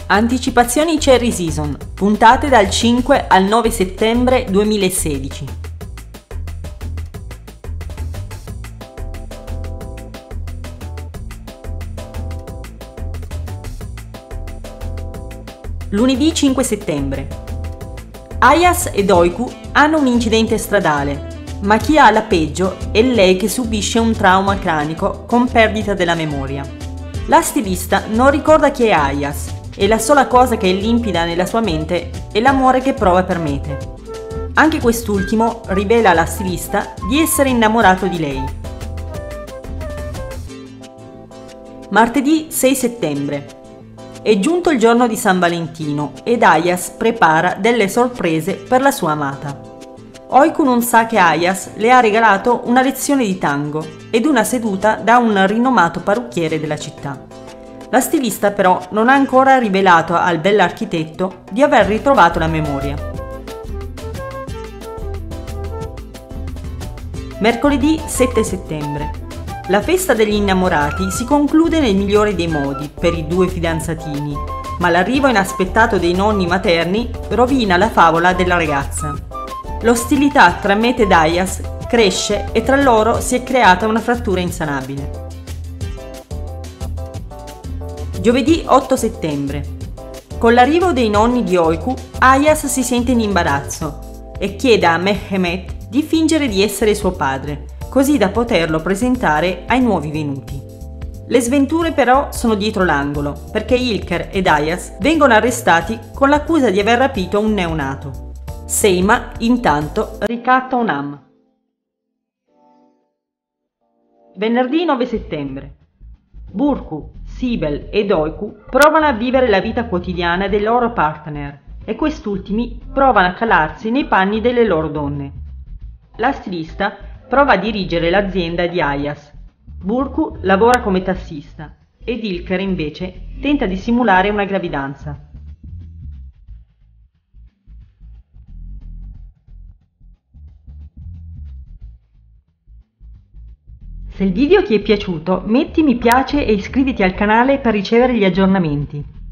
Anticipazioni Cherry Season, puntate dal 5 al 9 settembre 2016. Lunedì 5 settembre. Ayas ed Oiku hanno un incidente stradale, ma chi ha la peggio è lei che subisce un trauma cranico con perdita della memoria. La stilista non ricorda chi è Ayas e la sola cosa che è limpida nella sua mente è l'amore che prova per Mete. Anche quest'ultimo rivela alla stilista di essere innamorato di lei. Martedì 6 settembre. È giunto il giorno di San Valentino ed Ayas prepara delle sorprese per la sua amata. Oiku non sa che Ayas le ha regalato una lezione di tango ed una seduta da un rinomato parrucchiere della città. La stilista però non ha ancora rivelato al bell'architetto di aver ritrovato la memoria. Mercoledì 7 settembre. La festa degli innamorati si conclude nel migliore dei modi per i due fidanzatini, ma l'arrivo inaspettato dei nonni materni rovina la favola della ragazza. L'ostilità tra Mete ed Ayas cresce e tra loro si è creata una frattura insanabile. Giovedì 8 settembre. Con l'arrivo dei nonni di Oiku, Ayas si sente in imbarazzo e chiede a Mehmet di fingere di essere suo padre, così da poterlo presentare ai nuovi venuti. Le sventure però sono dietro l'angolo, perché Ilker ed Ayas vengono arrestati con l'accusa di aver rapito un neonato. Seima, intanto, ricatta Onam. Venerdì 9 settembre. Burku, Sibel ed Oiku provano a vivere la vita quotidiana dei loro partner e quest'ultimi provano a calarsi nei panni delle loro donne. La stilista prova a dirigere l'azienda di Ayas. Burku lavora come tassista ed Ilker invece tenta di simulare una gravidanza. Se il video ti è piaciuto, metti mi piace e iscriviti al canale per ricevere gli aggiornamenti.